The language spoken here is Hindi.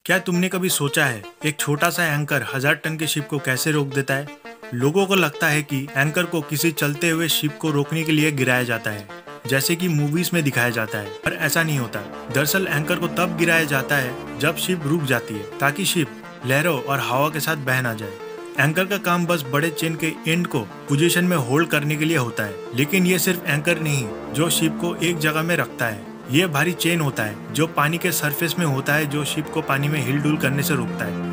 क्या तुमने कभी सोचा है एक छोटा सा एंकर 1000 टन के शिप को कैसे रोक देता है? लोगों को लगता है कि एंकर को किसी चलते हुए शिप को रोकने के लिए गिराया जाता है, जैसे कि मूवीज में दिखाया जाता है, पर ऐसा नहीं होता। दरअसल एंकर को तब गिराया जाता है जब शिप रुक जाती है, ताकि शिप लहरों और हवा के साथ बह ना जाए। एंकर का काम बस बड़े चेन के एंड को पोजीशन में होल्ड करने के लिए होता है, लेकिन ये सिर्फ एंकर नहीं जो शिप को एक जगह में रखता है। ये भारी चेन होता है जो पानी के सरफेस में होता है, जो शिप को पानी में हिल डुल करने से रोकता है।